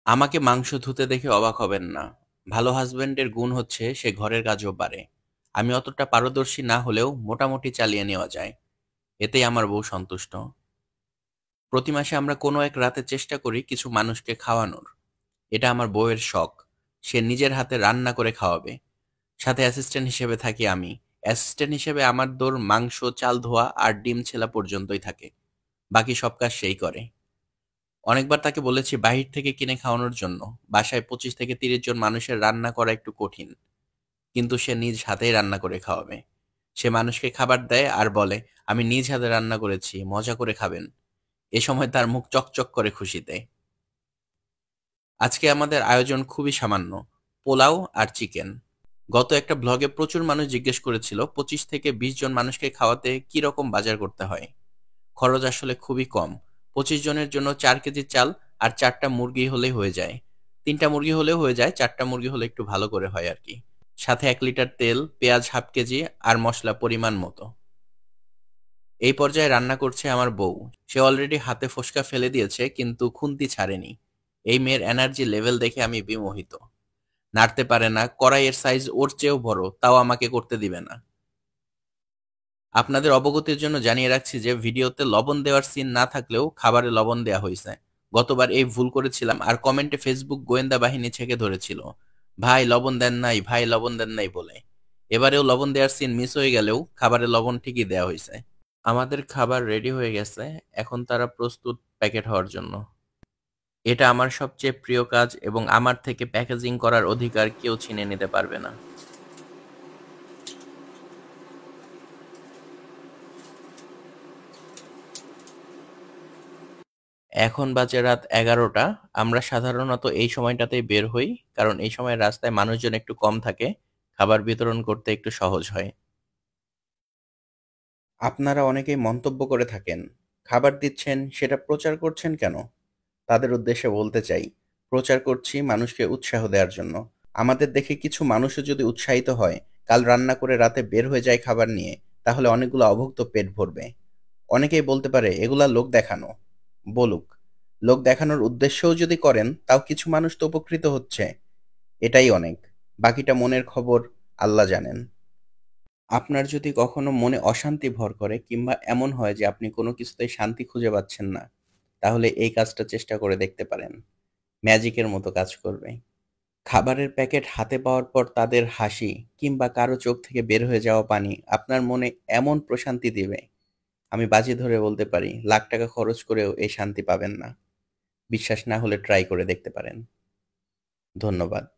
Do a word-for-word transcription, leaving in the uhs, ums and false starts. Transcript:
আমাকে মাংস ধুতে দেখে অবাক হবেন না। ভালো হাজবেন্ডের গুণ হচ্ছে সে ঘরের কাজও পারে। আমি অতটা পারদর্শী না হলেও মোটামুটি চালিয়ে নেওয়া যায়। এতেই আমার বউ সন্তুষ্ট। প্রতি মাসে আমরা কোনো এক রাতে চেষ্টা করি কিছু মানুষকে খাওয়ানোর। এটা আমার বউয়ের শখ। সে নিজের হাতে রান্না করে খাওয়াবে। সাথে অ্যাসিস্ট্যান্ট হিসেবে থাকি আমি। অ্যাসিস্ট্যান্ট হিসেবে আমার দৌড় মাংস চাল ধোয়া আর ডিম ছেলা পর্যন্তই থাকে। বাকি সব কাজ সেই করে। অনেকবার তাকে বলেছি বাহির থেকে কিনে খাওয়ানোর জন্য। বাসায় পঁচিশ থেকে তিরিশ জন মানুষের রান্না করা একটু কঠিন। কিন্তু সে নিজ হাতেই রান্না করে খাওয়াবে। সে মানুষকে খাবার দেয় আর বলে, আমি নিজ হাতে রান্না করেছি, মজা করে খাবেন। এ সময় তার মুখ চকচক করে খুশিতে। আজকে আমাদের আয়োজন খুবই সামান্য, পোলাও আর চিকেন। গত একটা ব্লগে প্রচুর মানুষ জিজ্ঞেস করেছিল পঁচিশ থেকে বিশ জন মানুষকে খাওয়াতে কি রকম বাজার করতে হয়। খরচ আসলে খুবই কম। পঁচিশ জনের জন্য চার কেজি চাল আর চারটা মুরগি হলেই হয়ে যায়। তিনটা মুরগি হলেও হয়ে যায়, চারটা মুরগি হলে একটু ভালো করে হয় আর কি। সাথে এক লিটার তেল, পেঁয়াজ হাফ কেজি আর মশলা পরিমাণ মতো। এই পর্যায়ে রান্না করছে আমার বউ। সে অলরেডি হাতে ফোসকা ফেলে দিয়েছে কিন্তু খুন্তি ছাড়েনি। এই মেয়ের এনার্জি লেভেল দেখে আমি বিমোহিত। নাড়তে পারে না, কড়াইয়ের সাইজ ওর চেয়েও বড়, তাও আমাকে করতে দিবে না। আপনাদের অবগতির জন্য জানিয়ে রাখছি যে ভিডিওতে লবণ দেওয়ার সিন না থাকলেও খাবারে লবণ দেওয়া হয়েছে। গতবার এই ভুল করেছিলাম আর কমেন্টে ফেসবুক গোয়েন্দা বাহিনী ছেকে ধরেছিল, ভাই লবণ দেন নাই, ভাই লবণ দেন নাই বলে। এবারেও লবণ দেওয়ার সিন মিস হয়ে গেলেও খাবারে লবণ ঠিকই দেওয়া হয়েছে। আমাদের খাবার রেডি হয়ে গেছে, এখন তারা প্রস্তুত প্যাকেট হওয়ার জন্য। এটা আমার সবচেয়ে প্রিয় কাজ এবং আমার থেকে প্যাকেজিং করার অধিকার কেউ ছিনে নিতে পারবে না। এখন বাজে রাত এগারোটা। আমরা সাধারণত এই সময়টাতেই বের হই, কারণ এই সময় রাস্তায় মানুষজন একটু কম থাকে, খাবার বিতরণ করতে একটু সহজ হয়। আপনারা অনেকেই মন্তব্য করে থাকেন, খাবার দিচ্ছেন সেটা প্রচার করছেন কেন? তাদের উদ্দেশ্যে বলতে চাই, প্রচার করছি মানুষকে উৎসাহ দেওয়ার জন্য। আমাদের দেখে কিছু মানুষও যদি উৎসাহিত হয়, কাল রান্না করে রাতে বের হয়ে যায় খাবার নিয়ে, তাহলে অনেকগুলো অভুক্ত পেট ভরবে। অনেকেই বলতে পারে এগুলা লোক দেখানো। বলুক। লোক দেখানোর উদ্দেশ্যেও যদি করেন, তাও কিছু মানুষ তো উপকৃত হচ্ছে। এটাই অনেক। বাকিটা মনের খবর, আল্লাহ জানেন। আপনার যদি কখনো মনে অশান্তি ভর করে কিংবা এমন হয় যে আপনি কোনো কিছুতেই শান্তি খুঁজে পাচ্ছেন না, তাহলে এই কাজটা চেষ্টা করে দেখতে পারেন। ম্যাজিকের মতো কাজ করবে। খাবারের প্যাকেট হাতে পাওয়ার পর তাদের হাসি কিংবা কারো চোখ থেকে বের হয়ে যাওয়া পানি আপনার মনে এমন প্রশান্তি দিবে, আমি বাজি ধরে বলতে পারি লাখ টাকা খরচ করেও এই শান্তি পাবেন না। বিশ্বাস না হলে ট্রাই করে দেখতে পারেন। ধন্যবাদ।